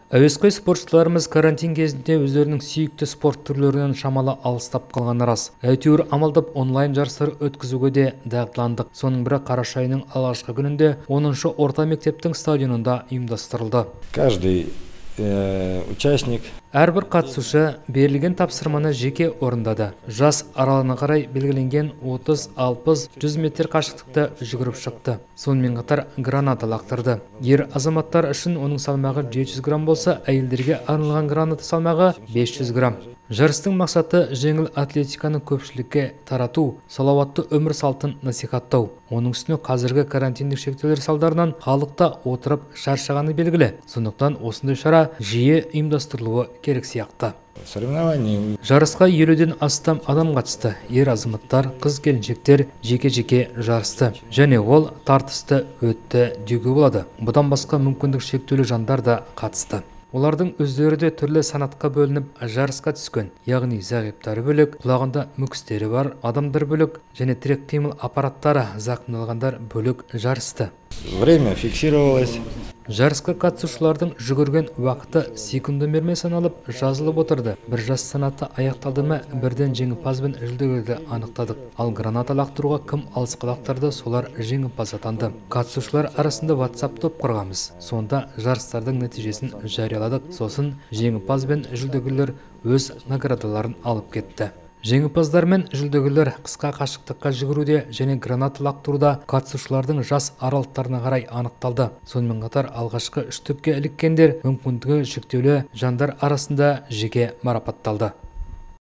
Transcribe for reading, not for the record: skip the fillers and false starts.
Әуесқой спортшыларымыз карантин кезінде өздерінің сүйікті спорт түрлерінен шамалы алыстап қалғаны рас. Әйтеуір амалдап онлайн жарыстар өткізуге де дағдыландық. Соның бірі қараша айының алғашқы күнінде 10-шы орта мектептің стадионында ұйымдастырылды. Каждый участник Әрбір қатысушы берілген тапсырманы жеке орындады. Жас аралығына қарай белгіленген 30-60-100 метр қашықтықты жүгіріп шықты. Сонымен қатар граната лақтырды. Ер азаматтар үшін оның салмағы 700 грамм болса, әйелдерге арналған граната салмағы 500 грамм. Жарыстың мақсаты жеңіл атлетиканы көпшілікке тарату, салауатты өмір салтын насихаттау. Оның үстіне қазіргі карантиндік шектеулер салдарынан халықта отырып шаршағаны белгілі. Сондықтан осындай шара жиі ұйымдастырылуы керек сияқты. Жарысқа 50-ден астам адам қатысты. Ер азаматтар, қыз-келіншектер жеке-жеке жарысты. Және ол тартысты өтті деуге болады. Бұдан басқа мүмкіндік шектеулі жандар да қатысты. Олардың өздері де түрлі санатқа бөлініп жарысқа түскен. Яғни зағиптары бөлек, құлағында мүкістері бар адамдар бөлек және тірек қимыл аппараттары зақымдалғандар бөлек жарысты. Время фиксировалось. Жарысқа қатысушылардың жүгірген уақыты секундомермен саналып жазылып отырды. Бір жас санаты аяқталды ма, бірден жеңімпаз бен жүлдегерді анықтадық. Ал граната лақтыруға кім алысқа лақтырды, солар жеңімпаз атанды. Қатысушылар арасында WhatsApp топ құрғанбыз. Сонда жарыстардың нәтижесін жарияладық. Сосын жеңімпаз бен жүлдегерлер өз наградаларын алып кетті. Жеңімпаздар мен жүлдегерлер қысқа қашықтыққа жүгіруде және граната лақтыруда қатысушылардың жас аралықтарына қарай анықталды. Сонымен қатар алғашқы үштікке іліккендер мүмкіндігі шектеулі жандар арасында жеке марапатталды.